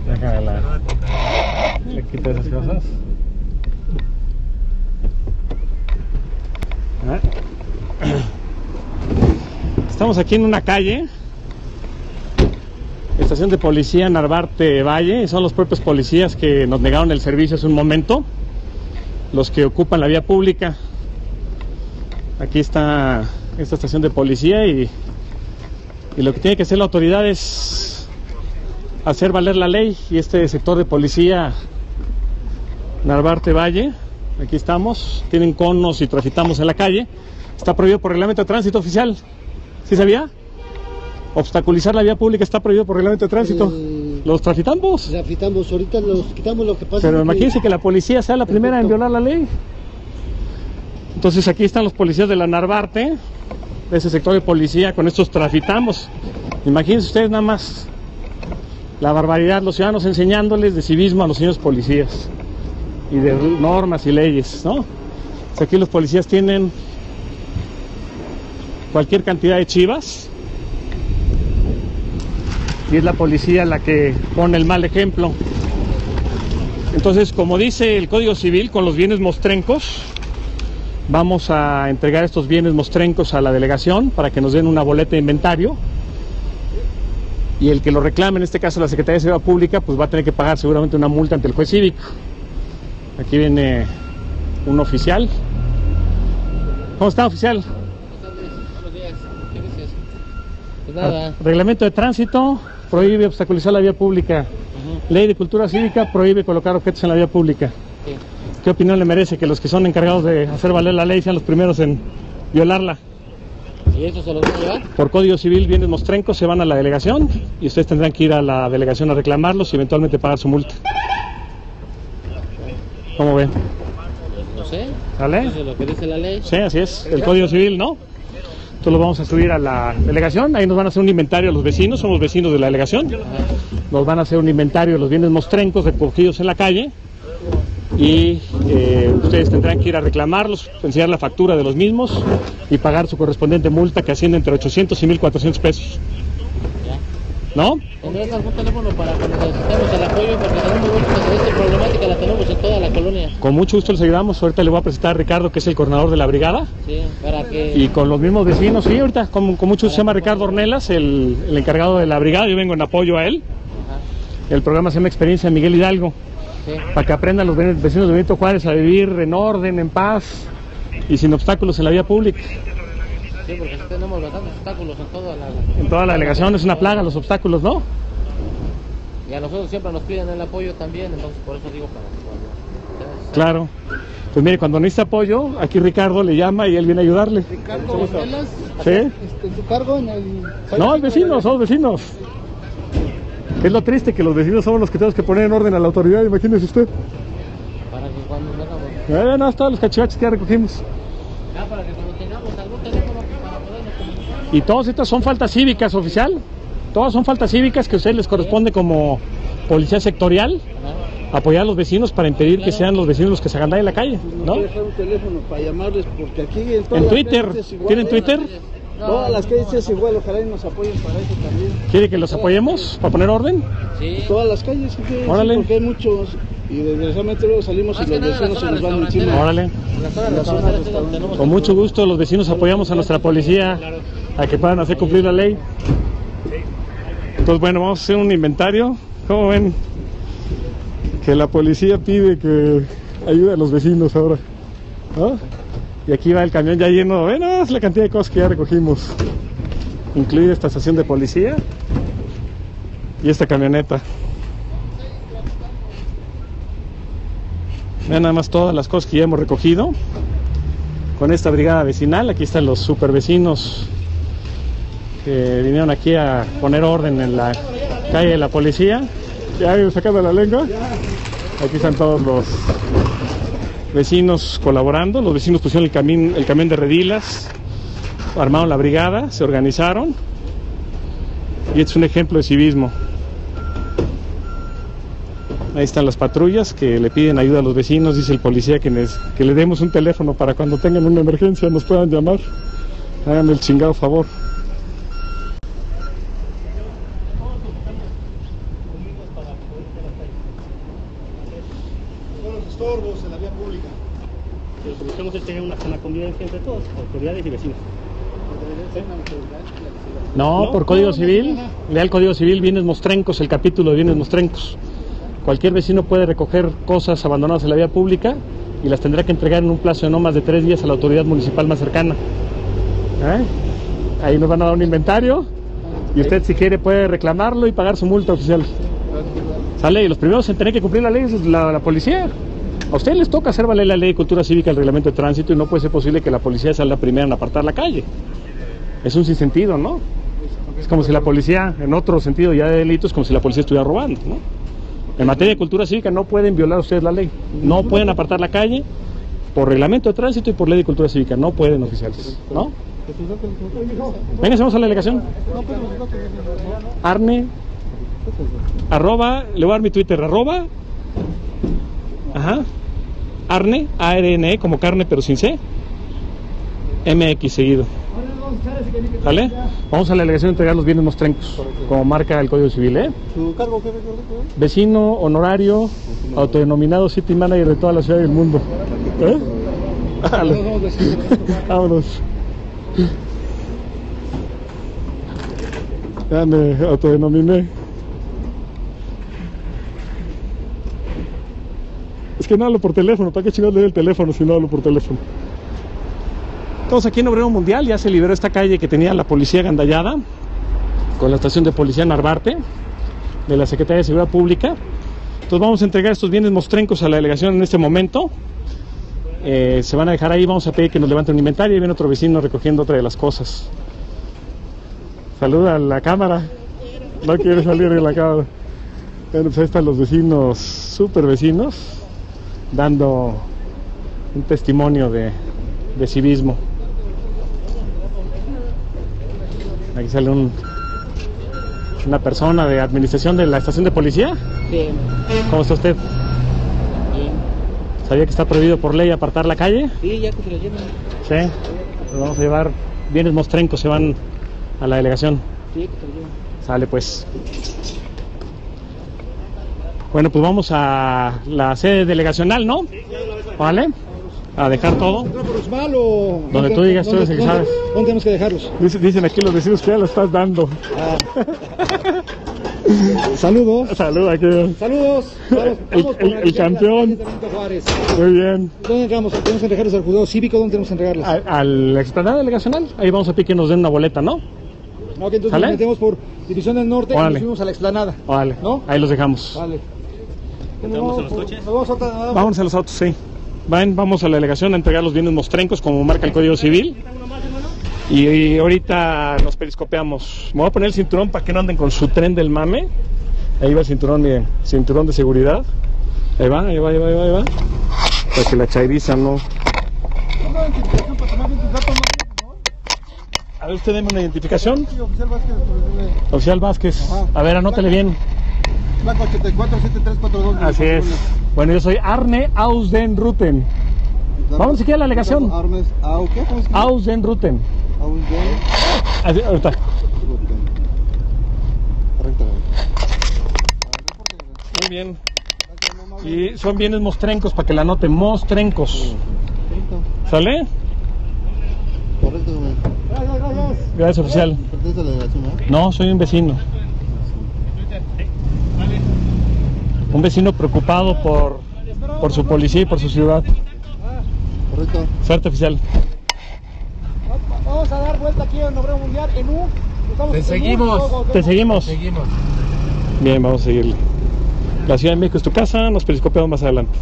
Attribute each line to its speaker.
Speaker 1: Le quito esas cosas. Estamos aquí en una calle, estación de policía Narvarte Valle. Son los propios policías que nos negaron el servicio hace un momento, los que ocupan la vía pública. Aquí está esta estación de policía y lo que tiene que hacer la autoridad es hacer valer la ley. Y este sector de policía Narvarte Valle, aquí estamos, tienen conos y transitamos en la calle. Está prohibido por reglamento de tránsito oficial. ¿Sí sabía? Obstaculizar la vía pública está prohibido por reglamento de tránsito. ¿Los transitamos?
Speaker 2: Transitamos, ahorita los quitamos, lo que pasa.
Speaker 1: Pero imagínense que la policía sea la primera en violar la ley. Entonces aquí están los policías de la Narvarte, de ese sector de policía, con estos transitamos. Imagínense ustedes nada más la barbaridad, los ciudadanos enseñándoles de civismo a los señores policías y de normas y leyes, ¿no? Pues aquí los policías tienen cualquier cantidad de chivas y es la policía la que pone el mal ejemplo. Entonces, como dice el Código Civil, con los bienes mostrencos vamos a entregar estos bienes mostrencos a la delegación para que nos den una boleta de inventario, y el que lo reclame, en este caso la Secretaría de Seguridad Pública, pues va a tener que pagar seguramente una multa ante el juez cívico. Aquí viene un oficial. ¿Cómo está, oficial?
Speaker 3: Buenos días. ¿Qué dices? Pues nada.
Speaker 1: Reglamento de tránsito prohíbe obstaculizar la vía pública. Ley de cultura cívica prohíbe colocar objetos en la vía pública.
Speaker 3: Sí.
Speaker 1: ¿Qué opinión le merece que los que son encargados de hacer valer la ley sean los primeros en violarla?
Speaker 3: ¿Y eso se los van a llevar?
Speaker 1: Por Código Civil, bienes mostrencos se van a la delegación y ustedes tendrán que ir a la delegación a reclamarlos y eventualmente pagar su multa. ¿Cómo ven?
Speaker 3: No sé.
Speaker 1: ¿Sale?
Speaker 3: Eso es lo que dice la ley.
Speaker 1: Sí, así es, el Código Civil, ¿no? Entonces lo vamos a subir a la delegación, ahí nos van a hacer un inventario a los vecinos, somos vecinos de la delegación. Nos van a hacer un inventario de los bienes mostrencos recogidos en la calle y ustedes tendrán que ir a reclamarlos, enseñar la factura de los mismos y pagar su correspondiente multa, que asciende entre 800 y 1,400 pesos. ¿No?
Speaker 3: ¿Tendrás algún teléfono para que necesitemos el apoyo? Porque tenemos esta problemática, la tenemos en toda la colonia.
Speaker 1: Con mucho gusto les ayudamos. Ahorita le voy a presentar a Ricardo, que es el coordinador de la brigada.
Speaker 3: Sí, para que...
Speaker 1: Y con los mismos vecinos, sí, ahorita con mucho gusto. Se llama Ricardo Ornelas, el encargado de la brigada. Yo vengo en apoyo a él. Ajá. El programa se llama Experiencia Miguel Hidalgo. Sí. Para que aprendan los vecinos de Benito Juárez a vivir en orden, en paz y sin obstáculos en la vía pública.
Speaker 3: Sí, porque tenemos bastantes obstáculos
Speaker 1: en toda la delegación. Es una plaga los obstáculos, ¿no?
Speaker 3: Y a nosotros siempre nos piden el apoyo también, entonces por eso digo para...
Speaker 1: Claro. Pues mire, cuando necesita apoyo, aquí Ricardo le llama y él viene a ayudarle.
Speaker 2: Ricardo Ornelas,
Speaker 1: ¿sí?
Speaker 2: ¿En tu cargo?
Speaker 1: No, vecinos, somos vecinos. Es lo triste que los vecinos somos los que tenemos que poner en orden a la autoridad, imagínese usted.
Speaker 3: Para que cuando no hagamos...
Speaker 1: no, todos los cachivaches que ya recogimos.
Speaker 3: Para que cuando tengamos algún teléfono para podernos comunicar.
Speaker 1: Y todas estas son faltas cívicas, oficial. Todas son faltas cívicas que a ustedes les corresponde como policía sectorial apoyar a los vecinos para impedir que sean los vecinos los que se hagan en la calle, ¿no?
Speaker 2: Voy a dejar un teléfono para llamarles, porque aquí
Speaker 1: en Twitter, ¿tienen Twitter?
Speaker 2: Todas las calles es igual, ojalá y nos apoyen para eso también.
Speaker 1: ¿Quiere que los apoyemos para poner orden?
Speaker 3: Sí.
Speaker 2: Todas las calles, sí, porque hay muchos y desgraciadamente luego salimos y los vecinos se nos van encima.
Speaker 1: Órale. Con mucho gusto los vecinos apoyamos a nuestra policía a que puedan hacer cumplir la ley. Entonces bueno, vamos a hacer un inventario. ¿Cómo ven? Que la policía pide que ayude a los vecinos ahora, ¿no? Y aquí va el camión ya lleno. Bueno, es la cantidad de cosas que ya recogimos, incluida esta estación de policía y esta camioneta. Vean nada más todas las cosas que ya hemos recogido con esta brigada vecinal. Aquí están los super vecinos que vinieron aquí a poner orden en la calle de la policía. Ya sacando la lengua. Aquí están todos los vecinos colaborando. Los vecinos pusieron el camión de redilas, armaron la brigada, se organizaron y este es un ejemplo de civismo. Ahí están las patrullas que le piden ayuda a los vecinos. Dice el policía que le demos un teléfono para cuando tengan una emergencia nos puedan llamar. Háganme el chingado favor.
Speaker 2: estorbos en la vía pública.
Speaker 4: Lo que buscamos es tener una sana convivencia entre todos, autoridades y vecinos.
Speaker 1: No, por Código Civil, lea el Código Civil, bienes mostrencos, el capítulo de bienes mostrencos. Cualquier vecino puede recoger cosas abandonadas en la vía pública y las tendrá que entregar en un plazo de no más de 3 días a la autoridad municipal más cercana. Ahí nos van a dar un inventario y usted, si quiere, puede reclamarlo y pagar su multa oficial. ¿Sale? Y los primeros en tener que cumplir la ley es la policía. A ustedes les toca hacer valer la ley de cultura cívica, el reglamento de tránsito, y no puede ser posible que la policía sea la primera en apartar la calle. Es un sinsentido, ¿no? Es como si la policía, en otro sentido ya de delitos, como si la policía estuviera robando, ¿no? En materia de cultura cívica no pueden violar ustedes la ley. No pueden apartar la calle por reglamento de tránsito y por ley de cultura cívica. No pueden, oficiales, ¿no? Venga, vamos a la delegación. Arne, arroba, le voy a dar mi Twitter, arroba, Arne, ARNE, como carne pero sin C, MX seguido. ¿Vale? Vamos a la delegación a entregar los bienes mostrencos, como marca el Código Civil, ¿eh?
Speaker 2: ¿Su cargo qué?
Speaker 1: Vecino honorario, autodenominado City Manager de toda la ciudad del mundo. ¿Eh? Vámonos. Ya me autodenominé. Es que no hablo por teléfono, ¿para qué chingados le doy el teléfono si no hablo por teléfono? Estamos aquí en Obrero Mundial, ya se liberó esta calle que tenía la policía agandallada con la estación de policía Narvarte de la Secretaría de Seguridad Pública. Entonces vamos a entregar estos bienes mostrencos a la delegación en este momento. Se van a dejar ahí, vamos a pedir que nos levanten un inventario y viene otro vecino recogiendo otra de las cosas. Saluda a la cámara. No quiere salir de la cámara. Bueno, pues ahí están los vecinos, súper vecinos, dando un testimonio de civismo. Aquí sale una persona de administración de la estación de policía.
Speaker 3: Bien.
Speaker 1: ¿Cómo está usted?
Speaker 3: Bien.
Speaker 1: ¿Sabía que está prohibido por ley apartar la calle?
Speaker 3: Sí, ya que se lo lleven.
Speaker 1: Sí. Pues vamos a llevar bienes mostrencos, se van a la delegación.
Speaker 3: Sí, que se lo lleven.
Speaker 1: Sale pues. Bueno, pues vamos a la sede delegacional, ¿no? ¿Vale? A dejar todo. Donde tú digas, tú eres el que sabes.
Speaker 2: ¿Dónde tenemos que dejarlos?
Speaker 1: Dicen aquí los vecinos que ya lo estás dando.
Speaker 2: Saludos.
Speaker 1: Saluda, aquí.
Speaker 2: Saludos.
Speaker 1: El campeón. Muy bien.
Speaker 2: ¿Dónde entramos? ¿Tenemos que entregarlos al juzgado cívico? ¿Dónde tenemos que entregarlos?
Speaker 1: Al explanada delegacional. Ahí vamos a pedir que nos den una boleta, ¿no?
Speaker 2: No, que entonces nos metemos por División del Norte y nos subimos a la explanada.
Speaker 1: Vale.
Speaker 2: ¿No?
Speaker 1: Ahí los dejamos.
Speaker 2: Vale.
Speaker 4: ¿Entramos en los coches?
Speaker 1: Vamos a los autos, sí. Vamos a la delegación a entregar los bienes mostrencos como marca el Código Civil. Y ahorita nos periscopeamos. Me voy a poner el cinturón para que no anden con su tren del mame. Ahí va el cinturón, miren, cinturón de seguridad. Ahí va. Para que la chairiza no. A ver, usted deme una identificación. Oficial Vázquez. A ver, anótele bien.
Speaker 2: Placa 847342.
Speaker 1: Así es. Bueno, yo soy Arne Ausdenruten. Vamos si quiere a la delegación. Ausdenruten. Ahorita. Muy bien. Y son bienes mostrencos para que la anoten. Mostrencos. ¿Sale?
Speaker 2: Correcto.
Speaker 1: Gracias, oficial. No, soy un vecino. Un vecino preocupado por su policía y por su ciudad.
Speaker 2: Correcto.
Speaker 1: Suerte, oficial.
Speaker 2: Vamos a dar vuelta aquí en Obrero Mundial en U.
Speaker 3: Te seguimos.
Speaker 1: Te seguimos.
Speaker 3: Seguimos.
Speaker 1: Bien, vamos a seguirle. La Ciudad de México es tu casa, nos periscopeamos más adelante.